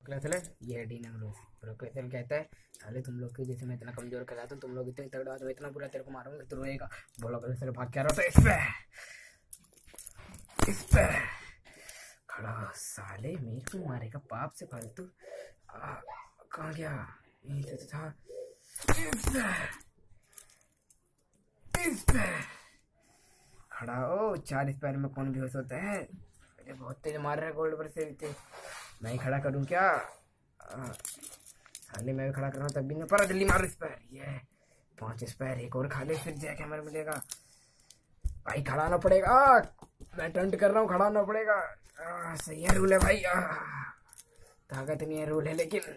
प्रोक्लेसल ये डी नमरूस। प्रोक्लेसल कहता है साले तुम लोग की जैसे मैं इतना कमजोर कहलाता हूँ, तुम लोग इतने तगड़ा तो इतना बुरा तेरे को मारूंगा तो रोएगा। बोला प्रोक्लेसल भाग क्या रहा था इस पे खड़ा साले मेरे को मारेगा पाप से फालतू। कहाँ गया? यहीं से तो था। इस पे खड़ा ओ 4 स्पैर में कौन बेहोश होता है? अरे बहुत तेज मार रहा है गोल्ड पर से भी। मैं ही खड़ा करूं क्या? साले मैं भी खड़ा कर रहा हूँ तब भी नहीं पर जल्दी मारो स्पैर। ये 5 स्पैर एक और खा ले फिर जैक हैमर मिलेगा। भाई खड़ा ना पड़ेगा। मैं टंट कर रहा हूँ खड़ा ना पड़ेगा। सही है रूल है भाई। ताकत नहीं है रूल है लेकिन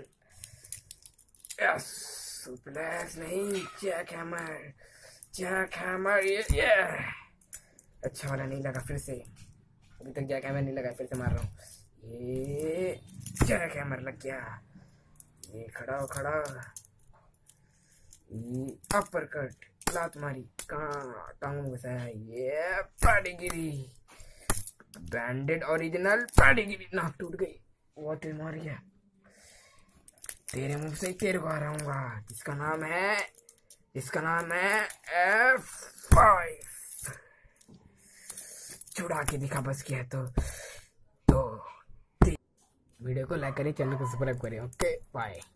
सुप्लेक्स नहीं जैक हैमर। जैक हैमर ये अच्छा वाला नहीं लगा फिर से। अभी तक जैक हैमर नहीं लगा फिर से मार रहा हूँ। ये जैक हैमर लग गया। ये खड़ा हो खड़ा। ये अपर कट लात मारी कहाँ टांगों में घुसा है। ये पैडिगिरी बैंडेड ओरिजिनल पैडिगिरी। नाक टूट गई। वो तेज मारी है तेरे मुंह से ही तेरे को हराऊंगा। इसका नाम है F5। चुड़ा के दिखा बस किया तो वीडियो को लाइक करें, चैनल को सब्सक्राइब करें। Okay bye.